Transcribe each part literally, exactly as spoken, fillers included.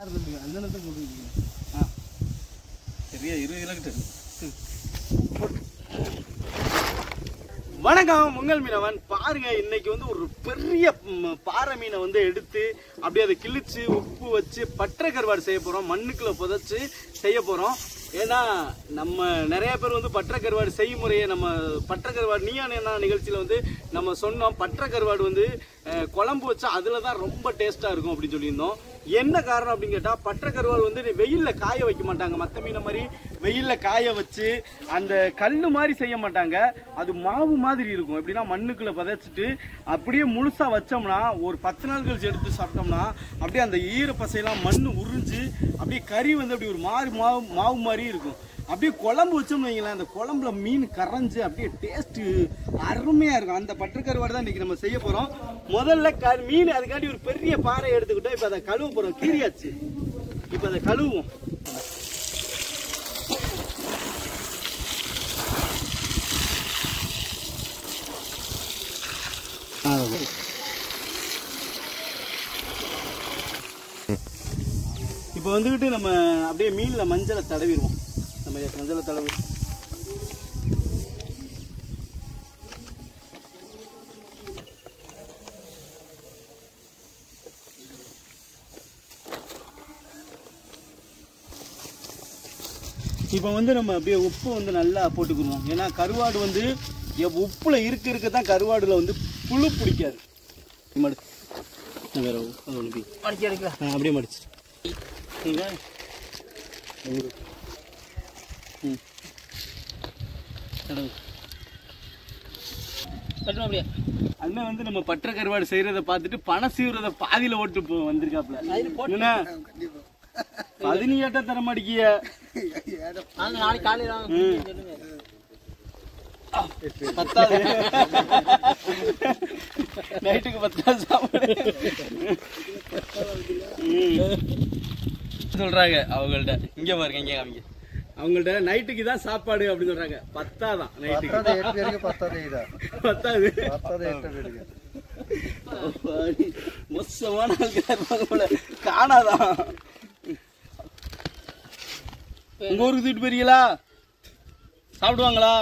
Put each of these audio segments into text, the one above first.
அந்த நேரத்தில் போட்டு ஆ சரியா இருபது கிலோ கிட்ட. வணக்கம், உங்கள் மீனவன். பாருங்க, இன்னைக்கு வந்து ஒரு பெரிய பாறை மீனை வந்து எடுத்து அப்படியே அதை கிழிச்சு உப்பு வச்சு பற்ற கருவாடு செய்ய போறோம். மண்ணுக்குள்ள புதைச்சு செய்ய போறோம். ஏன்னா நம்ம நிறைய பேர் வந்து பற்ற கருவாடு செய்முறையை நம்ம பற்ற கருவாடு நீயா என்ன நிகழ்ச்சியில வந்து நம்ம சொன்னோம். பற்ற கருவாடு வந்து குழம்பு வச்சா அதுல தான் ரொம்ப டேஸ்டா இருக்கும் அப்படின்னு சொல்லியிருந்தோம். என்ன காரணம் அப்படின்னு கேட்டா, பற்ற கருவாடு வந்து வெயில்ல காய வைக்க மாட்டாங்க. மற்ற மீனை மாதிரி வெயில்ல காய வச்சு அந்த கல்லு மாதிரி செய்ய மாட்டாங்க. அது மாவு மாதிரி இருக்கும். எப்படின்னா மண்ணுக்குள்ள பதைச்சிட்டு அப்படியே முழுசா வச்சோம்னா ஒரு பத்து நாள் கழிச்சு எடுத்து சாப்பிட்டோம்னா அப்படியே அந்த ஈர பசையெல்லாம் மண்ணு உறிஞ்சு அப்படியே கறி வந்து அப்படி ஒரு மாறு மாவு மாவு மாதிரி இருக்கும். அப்படியே குழம்பு வச்சோம்னு வைங்களேன், அந்த குழம்புல மீன் கரைஞ்சு அப்படியே டேஸ்ட் அருமையா இருக்கும். அந்த பற்ற கருவாடு தான் இன்னைக்கு நம்ம செய்ய போறோம். முதல்ல மீன் அதுக்காண்டி ஒரு பெரிய பாறை எடுத்துக்கிட்டோம். இப்ப அதை கழுவ போறோம். கீரியாச்சு, இப்ப அதை கழுவுவோம். இப்போ வந்துக்கிட்டு நம்ம அப்படியே மீனில் மஞ்சளை தடவிடுவோம். நம்ம மஞ்சளை தடவி இப்போ வந்து நம்ம அப்படியே உப்பு வந்து நல்லா போட்டுக்குருவோம். ஏன்னா கருவாடு வந்து உப்புல இருக்க இருக்க தான் கருவாடுல வந்து புழு பிடிக்காது. வேற மடிச்சு அடிக்கலாம். அப்படியே மடிச்சு அதுமே வந்து நம்ம பற்ற கருவாடு செய்யறத பார்த்துட்டு பணம் சீவுறத பாதியில ஓட்டு போ வந்திருக்காப்ல. பதினியாட்ட தர மாட்டேங்கிய நாளைக்கு காலையில பத்தாது, நைட்டுக்கு பத்தாது சாப்பாடு சொல்றாங்க அவங்கள்ட்ட. இங்க பாருங்க, இங்க காமிங்க. அவங்கள்ட்ட நைட்டுக்கு தான் சாப்பாடு அப்படின்னு சொல்றாங்க. பத்தாதான் நைட்டுக்கு, பத்தாது. மோசமான ஆள்கார காணாதான். உங்க ஊருக்கு தூக்கிட்டு போறீங்களா? சாப்பிடுவாங்களா?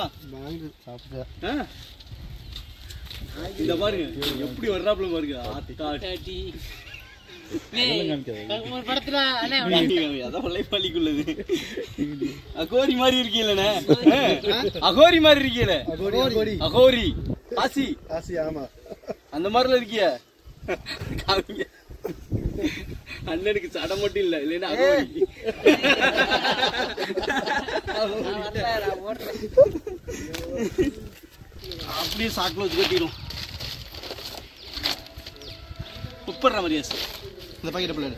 இந்த பாருங்க எப்படி வர்றாப்புல பாருங்க. அகோரி மாதிரி இருக்கீங்களே, அகோரி மாதிரி இருக்கீல, அகோரி ஆசி ஆசி. ஆமா, அந்த மாதிரில இருக்கிய. அண்ணனுக்கு சடை மட்டும் இல்ல, இல்லைன்னா அப்படியே சாக்குல வச்சு கட்டிடும். உப்படுற மாதிரியா சார் இந்த பாக்கெட் பிள்ளை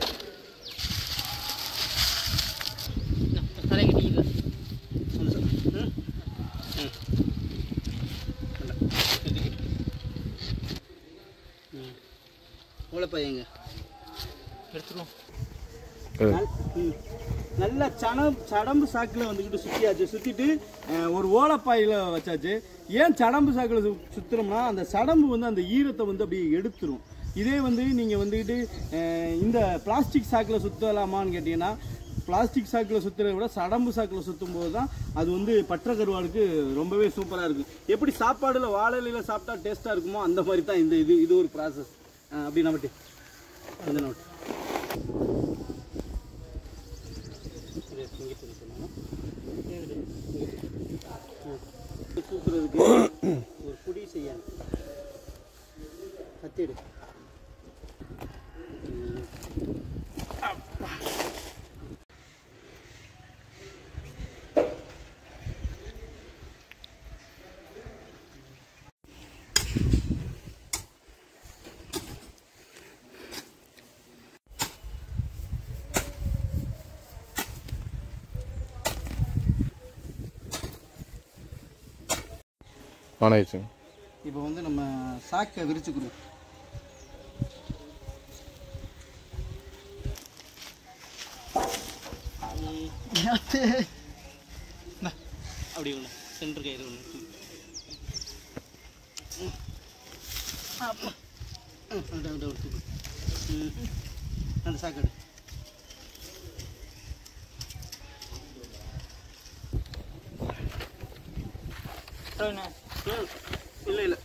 உழைப்பையங்க எடுத்துருவோம். நல்ல சடம் சடம்பு சாக்கில் வந்துக்கிட்டு சுற்றியாச்சு. சுற்றிட்டு ஒரு ஓலைப்பாயில் வச்சாச்சு. ஏன் சடம்பு சாக்கில் சுற்றுறோம்னா அந்த சடம்பு வந்து அந்த ஈரத்தை வந்து அப்படியே எடுத்துரும். இதே வந்து நீங்கள் வந்துக்கிட்டு இந்த பிளாஸ்டிக் சாக்கில் சுற்றலாமான்னு கேட்டிங்கன்னா, பிளாஸ்டிக் சாக்கில் சுற்றுறத விட சடம்பு சாக்கில் சுற்றும் போது தான் அது வந்து பற்ற கருவாடுக்கு ரொம்பவே சூப்பராக இருக்கும். எப்படி சாப்பாடில் வாழையில சாப்பிட்டா டேஸ்ட்டாக இருக்குமோ அந்த மாதிரி தான் இந்த இது இது ஒரு ப்ராசஸ். அப்படி நம்மட்டு அந்த நோட்டு தூக்குறதுக்கு ஒரு புடி செய்யணும். கத்திடு. இப்போ வந்து நம்ம சாக்கை விரிச்சுக்கிறோம். அப்படி ஒன்று சென்டர் கயிறு ஒன்று அந்த சாக்கடை இல்லை இல்லை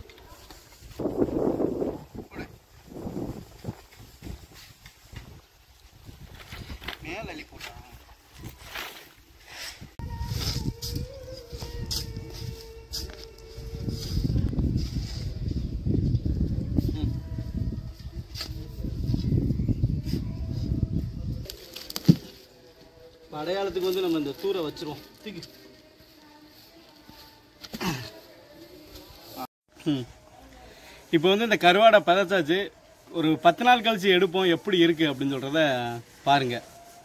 மேல அள்ளி போட்டா அடையாளத்துக்கு வந்து நம்ம இந்த தூரை வச்சிருவோம் தூக்கி. இப்போ வந்து இந்த கருவாடை பதச்சாச்சு. ஒரு பத்து நாள் கழிச்சு எடுப்போம் எப்படி இருக்கு அப்படின்னு சொல்றத பாருங்க.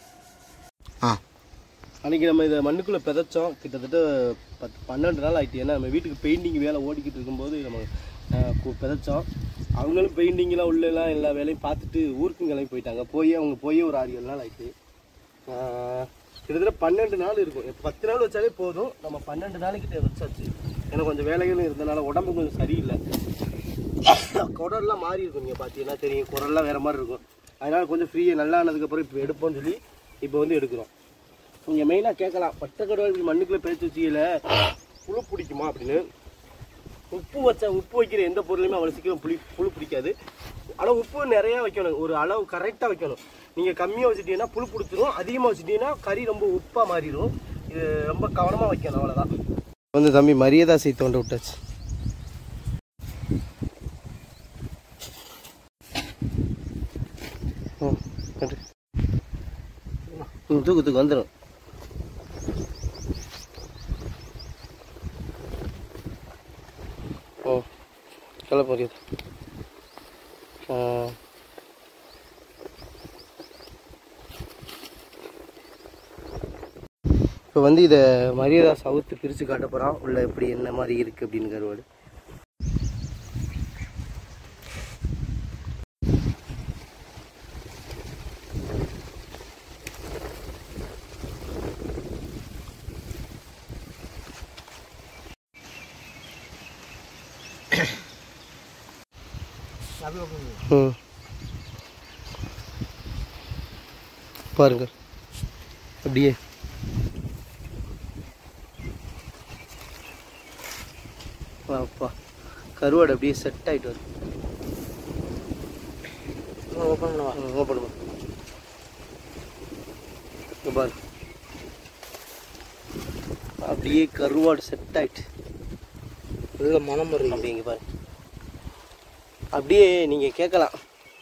அன்னைக்கு நம்ம இதை மண்ணுக்குள்ள பிதைச்சோம். கிட்டத்தட்ட பத்து பன்னெண்டு நாள் ஆயிட்டு. ஏன்னா நம்ம வீட்டுக்கு பெயிண்டிங் வேலை ஓடிக்கிட்டு இருக்கும்போது நம்ம பிதைச்சோம். அவங்களும் பெயிண்டிங்லாம் உள்ளெல்லாம் எல்லா வேலையும் பார்த்துட்டு ஊருக்கு கிளம்பி போயிட்டாங்க. போய் அவங்க போய் ஒரு ஆறு ஏழு நாள் ஆயிட்டு. கிட்டத்தட்ட பன்னெண்டு நாள் இருக்கும். பத்து நாள் வச்சாலே போதும். நம்ம பன்னெண்டு நாளைக்கிட்ட வச்சாச்சு. ஏன்னா கொஞ்சம் வேலைகளும் இருந்தனால உடம்பு கொஞ்சம் சரியில்லை. குரல்லாம் மாறி இருக்கும். நீங்கள் பார்த்தீங்கன்னா தெரியும், குரல்லாம் வேறு மாதிரி இருக்கும். அதனால் கொஞ்சம் ஃப்ரீயாக நல்லா ஆனதுக்கப்புறம் இப்போ எடுப்போம்னு சொல்லி இப்போ வந்து எடுக்கிறோம். நீங்கள் மெயினாக கேட்கலாம், பட்டை கருவாடு மண்ணுக்குள்ளே பேச்சு வச்சியில் புழு பிடிக்குமா அப்படின்னு. உப்பு வச்சா உப்பு வைக்கிற எந்த பொருளையுமே அவ்வளோ சீக்கிரம் புளி புழு பிடிக்காது. ஆனால் உப்பு நிறையா வைக்கணும். ஒரு அளவு கரெக்டாக வைக்கணும். நீங்கள் கம்மியாக வச்சுட்டீங்கன்னா புழு பிடிச்சிரும். அதிகமாக வச்சுட்டீங்கன்னா கறி ரொம்ப உப்பாக மாறிடும். இது ரொம்ப கவனமாக வைக்கணும். அவ்வளோதான். வந்து தம்பி மரியாதை தோண்ட விட்டாச்சு. தூக்கத்துக்கு வந்துடும். ஓ சொல்ல புரியுது. இப்போ வந்து இதை மரியாதை சவுத்து பிரித்து காட்ட போகிறோம். உள்ள எப்படி என்ன மாதிரி இருக்குது அப்படின்னு கருவாடு. ம் பாருங்க அப்படியே அப்பா கருவாடு அப்படியே செட் ஆகிட்டு வருது. ஓப்பன் பண்ணுவா ஓப்பன் பண்ணுவா பாரு. அப்படியே கருவாடு செட் ஆகிட்டு நல்ல மனம் வருது. அப்படிங்க பாரு. அப்படியே நீங்கள் கேட்கலாம்,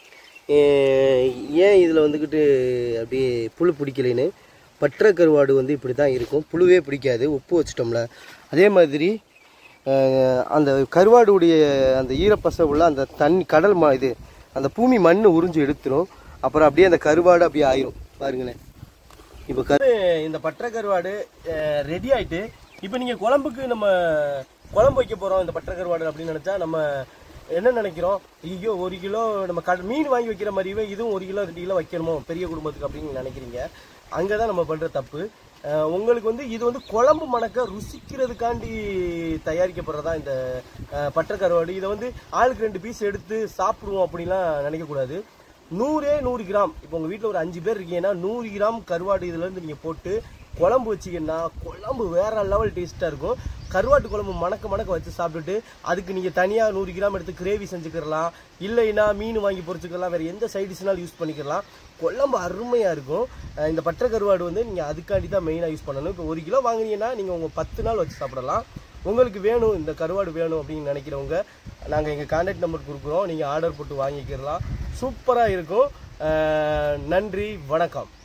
ஏன் இதில் வந்துக்கிட்டு அப்படியே புழு பிடிக்கலைன்னு. பற்ற கருவாடு வந்து இப்படி தான் இருக்கும். புழுவே பிடிக்காது உப்பு வச்சிட்டோம்ல. அதே மாதிரி அந்த கருவாடுடைய அந்த ஈரப்பசை உள்ள அந்த தண்ணி கடல் மா இது அந்த பூமி மண் உறிஞ்சு எடுத்துரும். அப்புறம் அப்படியே அந்த கருவாடு அப்படியே ஆயிரும். பாருங்களேன். இப்போ கரு இந்த பற்ற கருவாடு ரெடி ஆகிட்டு இப்போ நீங்கள் குழம்புக்கு நம்ம குழம்பு வைக்க போகிறோம் இந்த பற்ற கருவாடு அப்படின்னு நினச்சா நம்ம என்ன நினைக்கிறோம், ஐயோ ஒரு கிலோ நம்ம கட மீன் வாங்கி வைக்கிற மாதிரியே இதுவும் ஒரு கிலோ ரெண்டு கிலோ வைக்கணுமோ பெரிய குடும்பத்துக்கு அப்படின்னு நினைக்கிறீங்க. அங்கே தான் நம்ம பண்ணுற தப்பு. உங்களுக்கு வந்து இது வந்து குழம்பு மணக்க ருசிக்கிறதுக்காண்டி தயாரிக்கப்படுறதா இந்த பற்ற கருவாடு. இதை வந்து ஆளுக்கு ரெண்டு பீஸ் எடுத்து சாப்பிடுவோம் அப்படின்லாம் நினைக்கக்கூடாது. நூறே நூறு கிராம் இப்போ உங்கள் வீட்டில் ஒரு அஞ்சு பேர் இருக்கீங்கன்னா நூறு கிராம் கருவாடு இதுலேருந்து நீங்கள் போட்டு குழம்பு வச்சிங்கன்னா குழம்பு வேற லெவல் டேஸ்ட்டாக இருக்கும். கருவாட்டு குழம்பு மணக்க மணக்க வச்சு சாப்பிட்டுட்டு அதுக்கு நீங்கள் தனியாக நூறு கிராம் எடுத்து கிரேவி செஞ்சுக்கலாம். இல்லைன்னா மீன் வாங்கி பொரிச்சுக்கலாம். வேறு எந்த சைடிஷ்னாலும் யூஸ் பண்ணிக்கலாம். குழம்பு அருமையாக இருக்கும். இந்த பற்ற கருவாடு வந்து நீங்கள் அதுக்காண்டி தான் மெயினாக யூஸ் பண்ணணும். இப்போ ஒரு கிலோ வாங்கினீங்கன்னா நீங்கள் உங்கள் பத்து நாள் வச்சு சாப்பிடலாம். உங்களுக்கு வேணும் இந்த கருவாடு வேணும் அப்படின்னு நினைக்கிறவங்க நாங்கள் எங்கள் கான்டாக்ட் நம்பர் கொடுக்குறோம். நீங்கள் ஆர்டர் போட்டு வாங்கிக்கிறலாம். சூப்பராக இருக்கும். நன்றி, வணக்கம்.